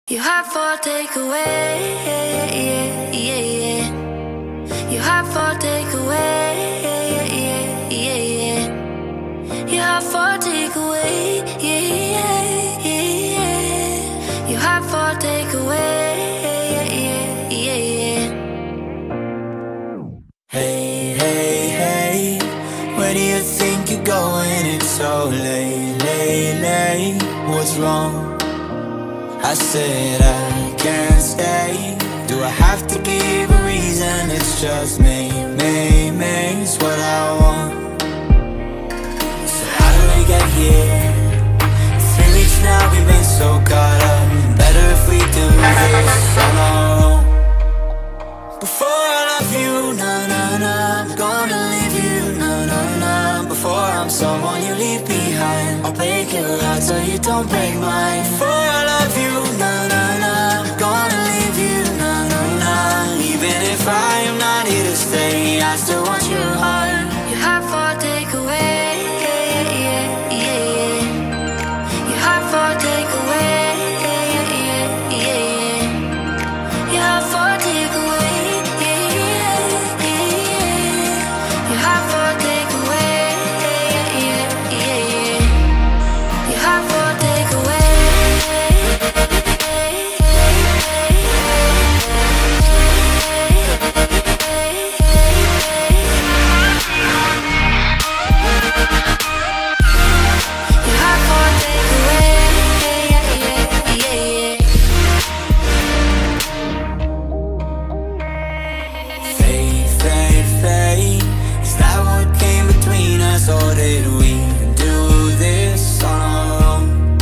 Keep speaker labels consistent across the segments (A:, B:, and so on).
A: You have for takeaway, yeah, yeah, yeah, yeah. You have for takeaway, yeah, yeah, yeah, yeah. You have for takeaway, yeah, yeah, yeah, yeah. You have for takeaway, yeah, yeah, yeah, yeah.
B: Hey, hey, hey, where do you think you're going? It's so late, late, late. What's wrong? I said I can't stay. Do I have to give a reason? It's just me, it's what I want. So how do we get here? 3 weeks now, we've been so caught up. Better if we do this on our own. Before I love you, nah, nah, nah, I'm gonna leave you, nah, nah, nah. Before I'm someone you leave behind, I'll break your heart so you don't break mine. Before I love you, nah, nah, nah, I'm gonna leave you, nah, nah, nah. Even if I am not here to stay, I still want your heart.
A: You have for takeaway, yeah, yeah, yeah, yeah. You have for takeaway, yeah, yeah, yeah, yeah. You have for takeaway, yeah, yeah, yeah, yeah. You have for takeaway, yeah, yeah, yeah, yeah. You have for takeaway.
B: Or did we do this on our own?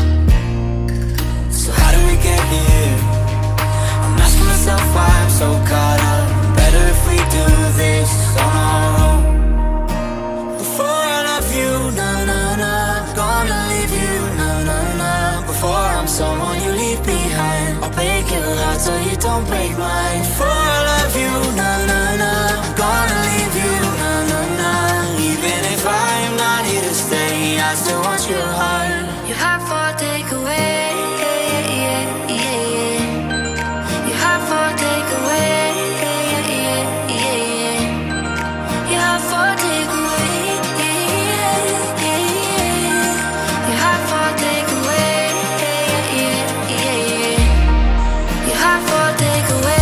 B: So how do we get here? I'm asking myself why I'm so caught up. Better if we do this on our own. Before I love you, nah, nah, nah, I'm gonna leave you, nah, nah, nah. Before I'm someone you leave behind, I'll break your heart so you don't break mine. Before I love you, nah, nah, nah, I'm gonna leave you, nah, nah, nah. Even if I am not here to stay, I still want your heart.
A: You have for takeaway, yeah, yeah, yeah, yeah. You have for takeaway, yeah, yeah, yeah, yeah. You have for takeaway, yeah, yeah, yeah, yeah. You have for takeaway, yeah, yeah, yeah, yeah. You have for takeaway.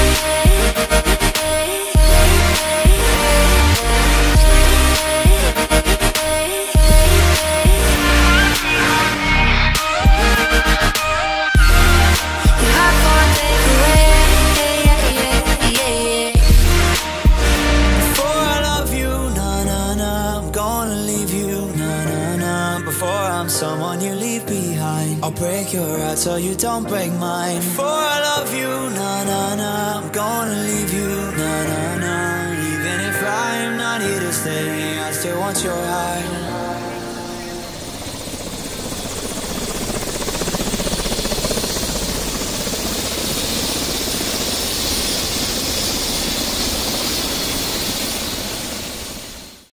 B: Someone you leave behind, I'll break your heart so you don't break mine. Before I love you, nah, nah, nah, I'm gonna leave you, nah, nah, nah. Even if I am not here to stay, I still want your heart.